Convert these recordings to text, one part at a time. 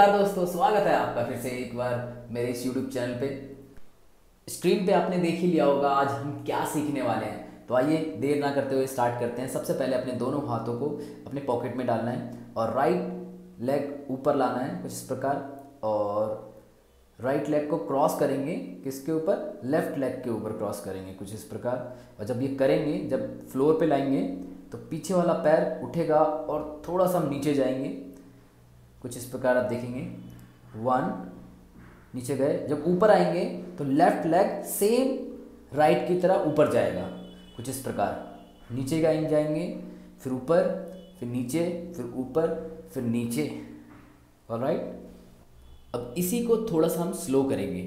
नमस्कार दोस्तों, स्वागत है आपका फिर से एक बार मेरे इस YouTube चैनल पे। स्क्रीन पे आपने देख ही लिया होगा आज हम क्या सीखने वाले हैं। तो आइए देर ना करते हुए स्टार्ट करते हैं। सबसे पहले अपने दोनों हाथों को अपने पॉकेट में डालना है और राइट लेग ऊपर लाना है कुछ इस प्रकार, और राइट लेग को क्रॉस करेंगे किसके ऊपर, लेफ्ट लेग के ऊपर क्रॉस करेंगे कुछ इस प्रकार। और जब ये करेंगे, जब फ्लोर पे लाएंगे तो पीछे वाला पैर उठेगा और थोड़ा सा हम नीचे जाएंगे कुछ इस प्रकार। आप देखेंगे 1 नीचे गए, जब ऊपर आएंगे तो लेफ्ट लेग सेम राइट की तरह ऊपर जाएगा कुछ इस प्रकार। नीचे जाएंगे, फिर ऊपर, फिर नीचे, फिर ऊपर, फिर नीचे। ऑलराइट, अब इसी को थोड़ा सा हम स्लो करेंगे।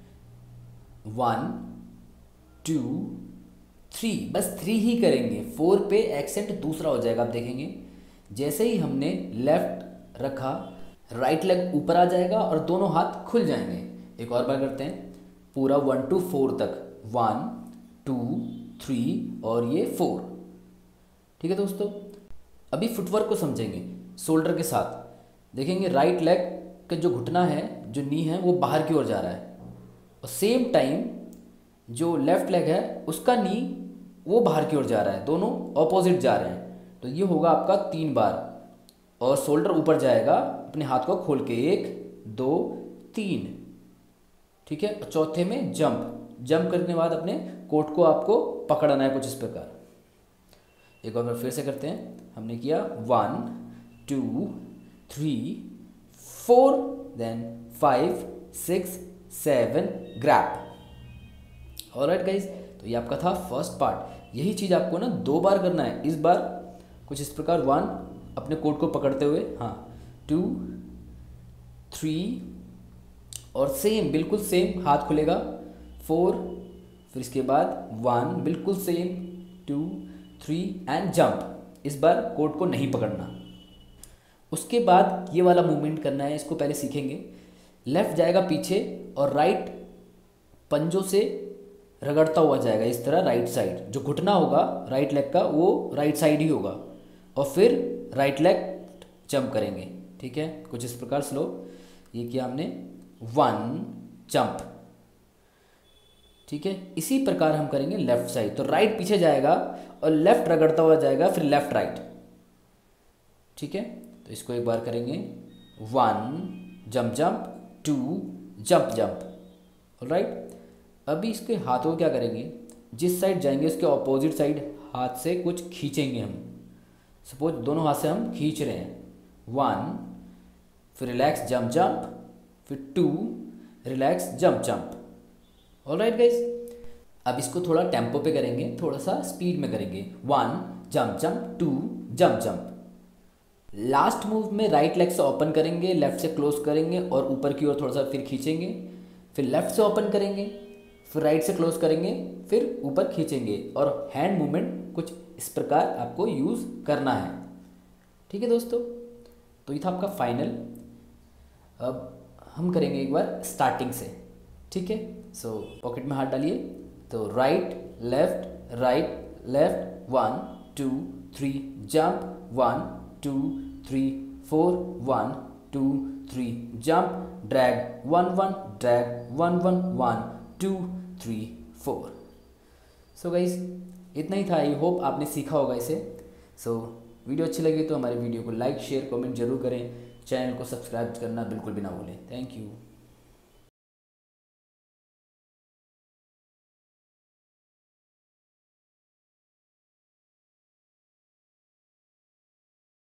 1 2 3, बस 3 ही करेंगे। 4 पे एक्सेंट दूसरा हो जाएगा। आप देखेंगे जैसे ही हमने लेफ्ट रखा, राइट लेग ऊपर आ जाएगा और दोनों हाथ खुल जाएंगे। एक और बार करते हैं, पूरा 1 to 4 तक, 1 2 3 और ये 4। ठीक है दोस्तों, अभी फुटवर्क को समझेंगे शोल्डर के साथ। देखेंगे राइट लेग का जो घुटना है, जो नी है, वो बाहर की ओर जा रहा है, और सेम टाइम जो लेफ्ट लेग है उसका नी वो बाहर की ओर जा रहा है। दोनों ऑपोजिट जा रहे हैं। तो ये होगा आपका 3 बार, और शोल्डर ऊपर जाएगा अपने हाथ को खोल के, 1 2 3। ठीक है, और चौथे में जंप करने के बाद अपने कोट को आपको पकड़ना है कुछ इस प्रकार। एक बार फिर से करते हैं। हमने किया 1 2 3 4, देन 5 6 7 ग्रैब। ऑलराइट गाइज, तो ये आपका था फर्स्ट पार्ट। यही चीज़ आपको ना 2 बार करना है। इस बार कुछ इस प्रकार, 1 अपने कोट को पकड़ते हुए, हाँ, 2 3, और सेम बिल्कुल सेम हाथ खुलेगा, 4, फिर इसके बाद 1 बिल्कुल सेम, 2 3 एंड जंप। इस बार कोट को नहीं पकड़ना। उसके बाद ये वाला मूवमेंट करना है, इसको पहले सीखेंगे। लेफ्ट जाएगा पीछे और राइट पंजों से रगड़ता हुआ जाएगा इस तरह राइट साइड। जो घुटना होगा राइट लेग का वो राइट साइड ही होगा, और फिर राइट लेग जंप करेंगे। ठीक है, कुछ इस प्रकार स्लो। ये किया हमने 1 जंप। ठीक है, इसी प्रकार हम करेंगे लेफ्ट साइड। तो राइट पीछे जाएगा और लेफ्ट रगड़ता हुआ जाएगा, फिर लेफ्ट राइट। ठीक है, तो इसको एक बार करेंगे, 1 jump jump, 2 jump jump. Alright, अभी इसके हाथों को क्या करेंगे, जिस साइड जाएंगे उसके ऑपोजिट साइड हाथ से कुछ खींचेंगे हम। सपोज दोनों हाथ से हम खींच रहे हैं, 1 फिर रिलैक्स जंप जंप, फिर 2 relax jump jump. Alright guys, अब इसको थोड़ा टेम्पो पे करेंगे, थोड़ा सा स्पीड में करेंगे। 1 jump jump, 2 jump jump. Last move में राइट लेग से ओपन करेंगे, लेफ्ट से क्लोज करेंगे और ऊपर की ओर थोड़ा सा फिर खींचेंगे, फिर लेफ्ट से ओपन करेंगे, फिर राइट से क्लोज करेंगे, फिर ऊपर खींचेंगे, और हैंड मूवमेंट कुछ इस प्रकार आपको यूज़ करना है। ठीक है दोस्तों, तो ये था आपका फाइनल। अब हम करेंगे एक बार स्टार्टिंग से। ठीक है, सो पॉकेट में हाथ डालिए, तो right left right left, 1 2 3 jump, 1 2 3 4, 1 2 3 jump, drag 1 1 drag 1 1 1 2 3 4। So guys, इतना ही था। आई होप आपने सीखा होगा इसे। सो वीडियो अच्छी लगी तो हमारे वीडियो को लाइक शेयर कमेंट जरूर करें। चैनल को सब्सक्राइब करना बिल्कुल भी ना भूलें। Thank you.